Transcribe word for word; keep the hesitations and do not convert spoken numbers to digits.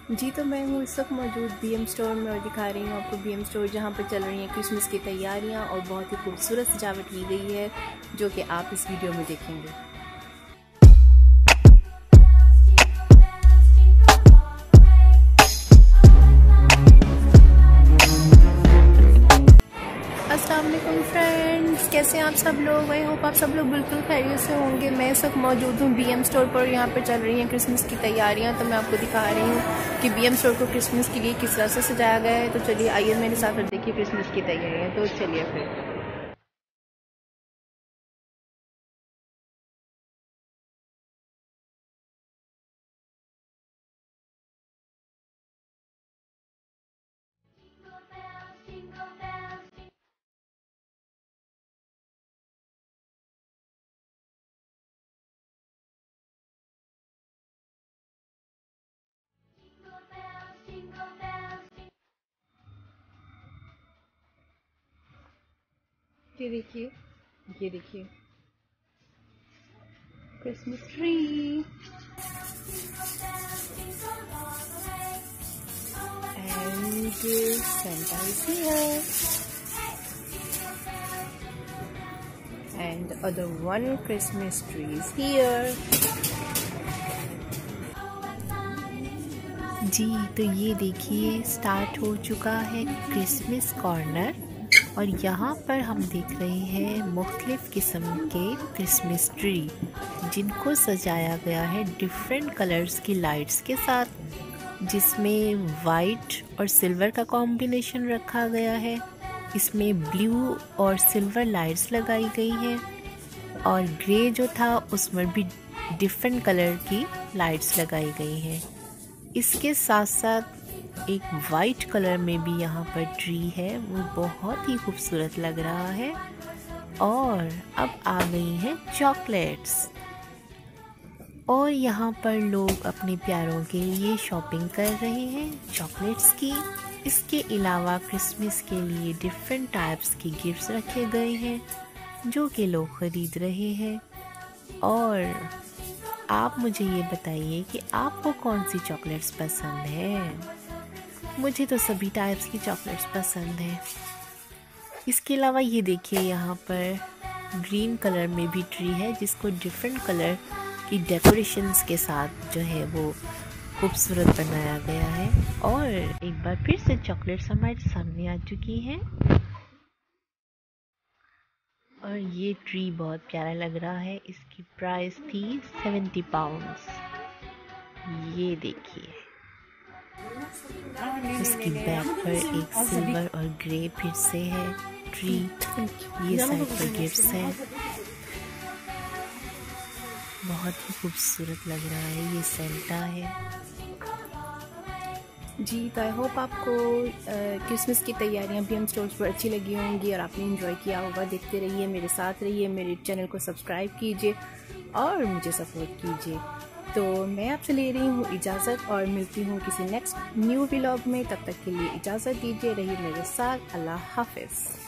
जी तो मैं हूँ इस वक्त मौजूद बी एम स्टोर में और दिखा रही हूँ आपको बी एम स्टोर, जहाँ पर चल रही हैं क्रिसमस की तैयारियाँ और बहुत ही खूबसूरत सजावट की गई है जो कि आप इस वीडियो में देखेंगे। अस्सलाम वालेकुम फ्रेंड्स, कैसे हैं आप सब लोग। आई होप आप सब लोग बिल्कुल खैरियत से होंगे। मैं इस वक्त मौजूद हूँ बी एम स्टोर पर। यहाँ पर चल रही हैं क्रिसमस की तैयारियाँ, तो मैं आपको दिखा रही हूँ कि बी एम स्टोर को क्रिसमस के लिए किस तरह से सजाया गया है। तो चलिए आइए मेरे साथ और देखिए क्रिसमस की तैयारियाँ। तो चलिए फिर। ये देखिए, ये देखिए Christmas tree and Santa is here and the other one Christmas tree is here। जी तो ये देखिए स्टार्ट हो चुका है क्रिसमस कॉर्नर और यहाँ पर हम देख रहे हैं मुख्तलिफ किस्म के क्रिसमस ट्री जिनको सजाया गया है डिफरेंट कलर्स की लाइट्स के साथ, जिसमें वाइट और सिल्वर का कॉम्बिनेशन रखा गया है। इसमें ब्लू और सिल्वर लाइट्स लगाई गई हैं और ग्रे जो था उसमें भी डिफरेंट कलर की लाइट्स लगाई गई हैं। इसके साथ साथ एक वाइट कलर में भी यहाँ पर ट्री है, वो बहुत ही खूबसूरत लग रहा है। और अब आ गई हैं चॉकलेट्स और यहाँ पर लोग अपने प्यारों के लिए शॉपिंग कर रहे हैं चॉकलेट्स की। इसके अलावा क्रिसमस के लिए डिफरेंट टाइप्स के गिफ्ट्स रखे गए हैं जो कि लोग ख़रीद रहे हैं। और आप मुझे ये बताइए कि आपको कौन सी चॉकलेट्स पसंद है। मुझे तो सभी टाइप्स की चॉकलेट्स पसंद है। इसके अलावा ये देखिए यहाँ पर ग्रीन कलर में भी ट्री है जिसको डिफरेंट कलर की डेकोरेशंस के साथ जो है वो खूबसूरत बनाया गया है। और एक बार फिर से चॉकलेट्स हमारे सामने आ चुकी हैं और ये ट्री बहुत प्यारा लग रहा है। इसकी प्राइस थी सेवेंटी पाउंड्स। ये देखिए उसकी बैक पर एक सिल्वर और ग्रे फिर से है ट्री। ये साइड पर गिफ्ट्स हैं, बहुत ही खूबसूरत लग रहा है। ये सेंटा है। जी तो आई होप आपको क्रिसमस की तैयारियां बी एम स्टोर्स पर अच्छी लगी होंगी और आपने एंजॉय किया होगा। देखते रहिए, मेरे साथ रहिए, मेरे चैनल को सब्सक्राइब कीजिए और मुझे सपोर्ट कीजिए। तो मैं आपसे ले रही हूँ इजाज़त और मिलती हूँ किसी नेक्स्ट न्यू व्लॉग में। तब तक के लिए इजाज़त दीजिए, रहिए मेरे साथ। अल्लाह हाफिज़।